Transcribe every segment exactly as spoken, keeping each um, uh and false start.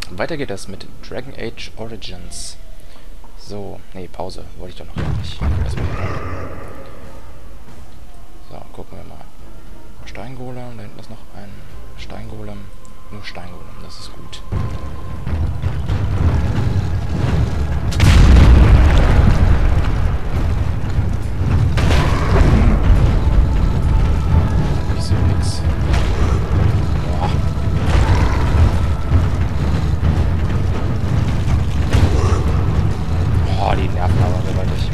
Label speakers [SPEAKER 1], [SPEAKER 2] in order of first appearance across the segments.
[SPEAKER 1] Weiter geht es mit Dragon Age Origins. So, nee, Pause. Wollte ich doch noch gar nicht. Erstmal so, gucken wir mal. Steingolem, da hinten ist noch ein Steingolem. Nur Steingolem, das ist gut. Ich sehe nix. Boah. Boah, die nerven aber gewaltig.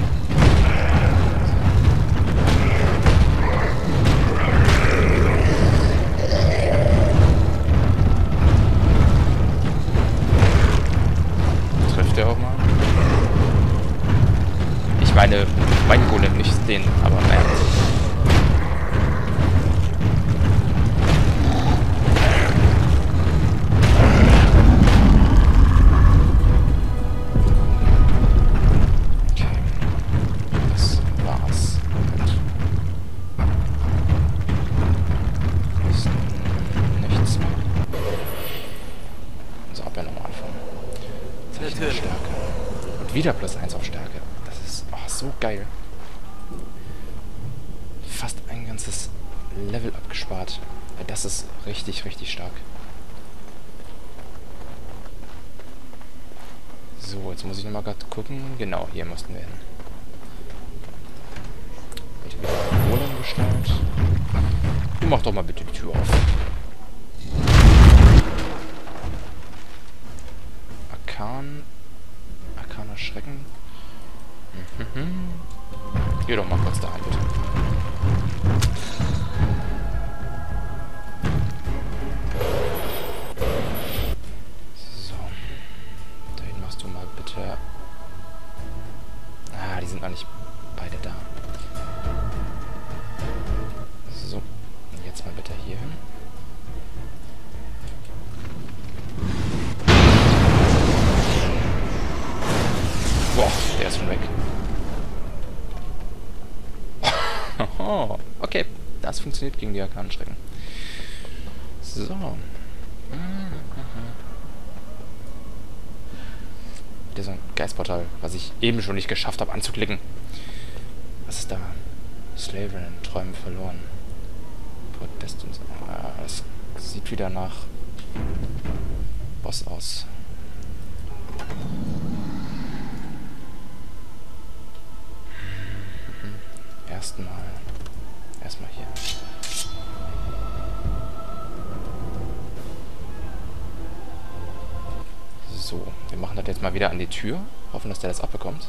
[SPEAKER 1] Trifft der auch mal? Ich meine, mein Golem nicht den, aber naja. Wieder plus eins auf Stärke. Das ist oh, so geil. Fast ein ganzes Level abgespart. Das ist richtig, richtig stark. So, jetzt muss ich nochmal gerade gucken. Genau, hier mussten wir hin. Bitte wieder Golem gestellt. Du mach doch mal bitte die Tür auf. Arkan. Arkaner Schrecken. Mhm. Geh doch mal kurz da rein, bitte. So. Dahin machst du mal bitte... Ah, die sind noch nicht beide da. So. Und jetzt mal bitte hier hin. Boah, der ist schon weg. Oh, okay. Das funktioniert gegen die Arkanenschrecken. So. Wieder so ein Geistportal, was ich eben schon nicht geschafft habe anzuklicken. Was ist da? Slavery in Träumen verloren. Protest und so. Ah, das sieht wieder nach Boss aus. Erstmal. Erstmal hier. So, wir machen das jetzt mal wieder an die Tür. Hoffen, dass der das abbekommt.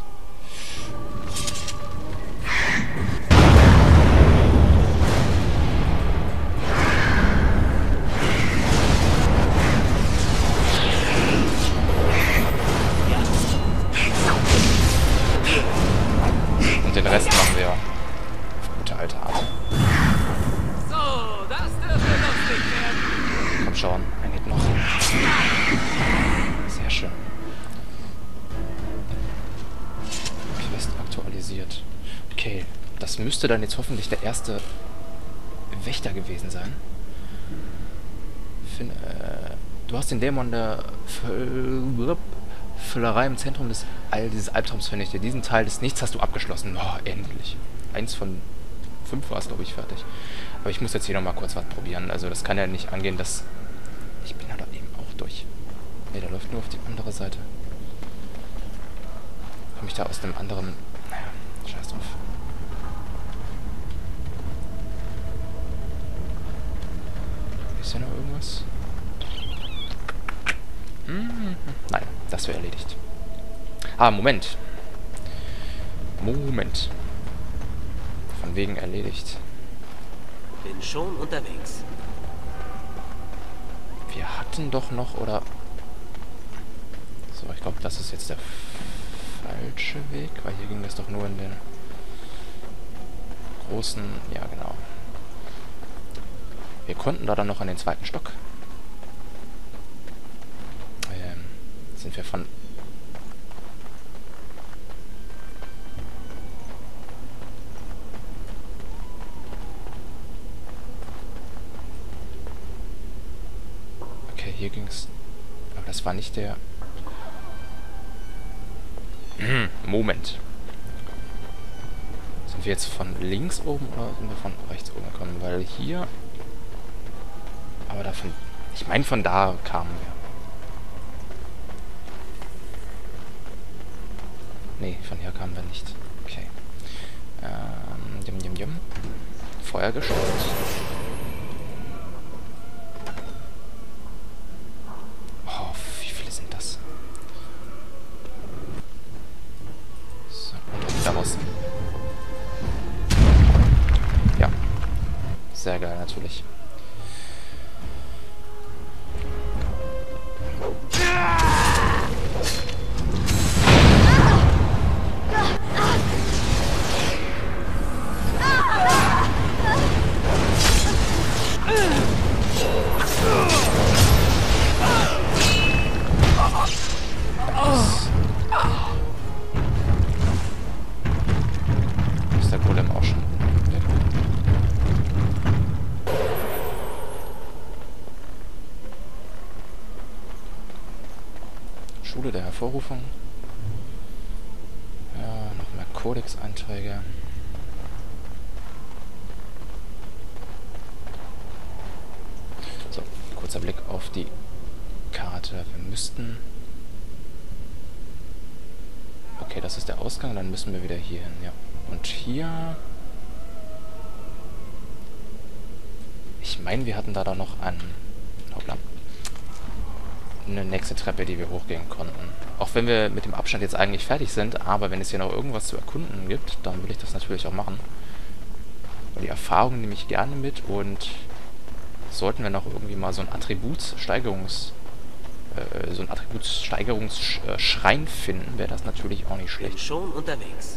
[SPEAKER 1] Und den Rest machen wir auf gute alte Art.
[SPEAKER 2] So, das dürfte lustig werden.
[SPEAKER 1] Komm schon, ein Hit noch. Sehr schön. Quest aktualisiert. Okay, das müsste dann jetzt hoffentlich der erste Wächter gewesen sein. Fin äh, du hast den Dämon der Völ Füllerei im Zentrum des all dieses Albtraums vernichtet. Diesen Teil des Nichts hast du abgeschlossen. Oh, endlich. Eins von fünf war es, glaube ich, fertig. Aber ich muss jetzt hier nochmal kurz was probieren. Also das kann ja nicht angehen, dass... Ich bin ja da eben auch durch. Ne, der läuft nur auf die andere Seite. Komme ich da aus dem anderen... Naja, scheiß drauf. Ist hier noch irgendwas? Hm, nein, das wäre erledigt. Ah, Moment. Moment. Von wegen erledigt.
[SPEAKER 2] Bin schon unterwegs.
[SPEAKER 1] Wir hatten doch noch, oder... So, ich glaube, das ist jetzt der falsche Weg, weil hier ging das doch nur in den großen... Ja, genau. Wir konnten da dann noch an den zweiten Stock. Ähm, sind wir von... Okay, hier ging's... Aber das war nicht der... Moment. Sind wir jetzt von links oben oder sind wir von rechts oben gekommen? Weil hier... Aber davon... Ich meine, von da kamen wir. Nee, von hier kamen wir nicht. Okay. Ähm, jum, jum, jum. Feuer geschaut. Oh, wie viele sind das? So, und da raus. Ja. Sehr geil, natürlich. Ist der Golem auch schon weg? Schule der Hervorrufung. Ja, noch mehr Codex-Einträge. So, kurzer Blick auf die Karte. Wir müssten... Okay, das ist der Ausgang, dann müssen wir wieder hier hin, ja. Und hier... Ich meine, wir hatten da doch noch einen... Hoppla. Eine nächste Treppe, die wir hochgehen konnten. Auch wenn wir mit dem Abstand jetzt eigentlich fertig sind, aber wenn es hier noch irgendwas zu erkunden gibt, dann will ich das natürlich auch machen. Und die Erfahrung nehme ich gerne mit und sollten wir noch irgendwie mal so ein Attributssteigerungs... Äh, so ein Attributssteigerungsschrein finden, wäre das natürlich auch nicht schlecht.
[SPEAKER 2] Bin schon unterwegs.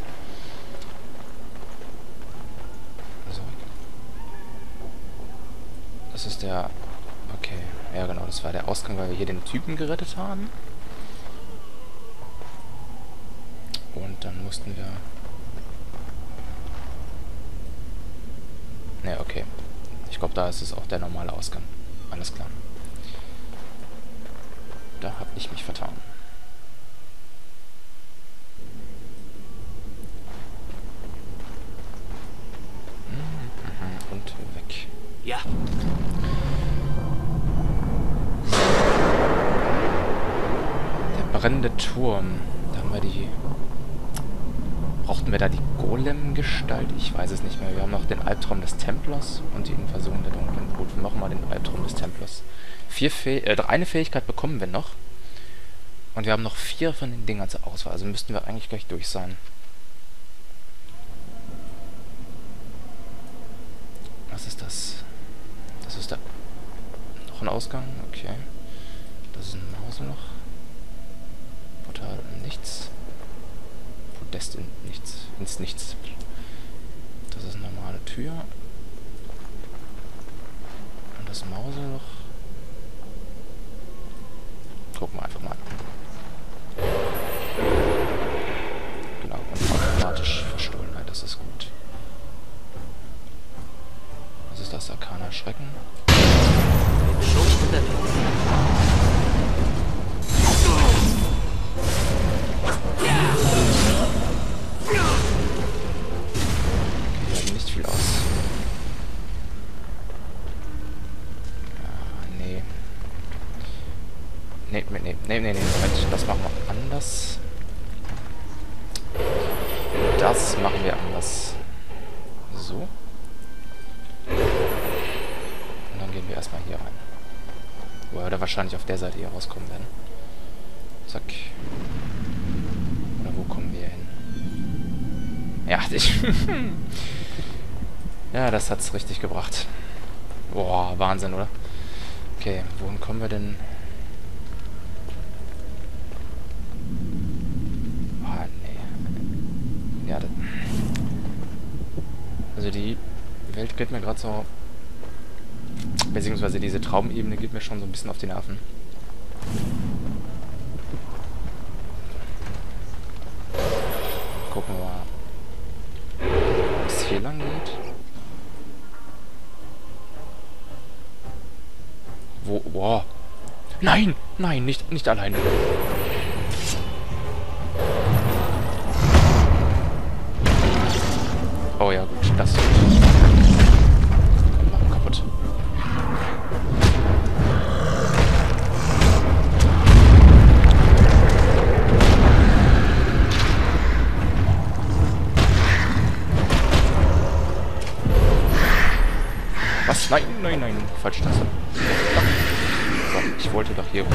[SPEAKER 1] So. Das ist der... Okay, ja genau, das war der Ausgang, weil wir hier den Typen gerettet haben. Und dann mussten wir... Ne, okay. Ich glaube, da ist es auch der normale Ausgang. Alles klar. Da habe ich mich vertan. Und weg.
[SPEAKER 2] Ja.
[SPEAKER 1] Der brennende Turm. Da haben wir die... Brauchten wir da die Golem-Gestalt? Ich weiß es nicht mehr. Wir haben noch den Albtraum des Templers und die Invasion der dunklen Brut. Wir machen mal den Albtraum des Templers. Vier Fäh äh, eine Fähigkeit bekommen wir noch. Und wir haben noch vier von den Dingern zur Auswahl. Also müssten wir eigentlich gleich durch sein. Was ist das? Das ist da... Noch ein Ausgang? Okay. Das ist ein Mauseloch. Portal nichts. Podest in nichts. Ins Nichts. Das ist eine normale Tür. Und das Mauseloch... Gucken wir einfach mal an. Genau, und automatisch Verstohlenheit, das ist gut. Was ist das? Arkaner Schrecken?
[SPEAKER 2] Bin schon unterwegs.
[SPEAKER 1] Okay, wir haben nicht viel aus. Ja, nee. Nee, nee, nee, nee, nee, Moment, das machen wir anders. Das machen wir anders. So. Und dann gehen wir erstmal hier rein. Wo wir da wahrscheinlich auf der Seite hier rauskommen werden. Zack. Oder wo kommen wir hin? Ja, ich... ja, das hat's richtig gebracht. Boah, Wahnsinn, oder? Okay, wohin kommen wir denn... Ja, das also die Welt geht mir gerade so... Beziehungsweise diese Traumebene geht mir schon so ein bisschen auf die Nerven. Gucken wir mal, ob es hier lang geht. Wo... Wow. Nein, nein, nicht, nicht alleine. Oh ja, gut, das ist gut. Komm, mach ihn kaputt. Was? Nein, nein, nein. Falsche Taste. So, ich wollte doch hier...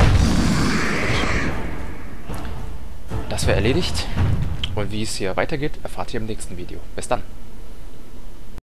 [SPEAKER 1] Das wäre erledigt. Und wie es hier weitergeht, erfahrt ihr im nächsten Video. Bis dann.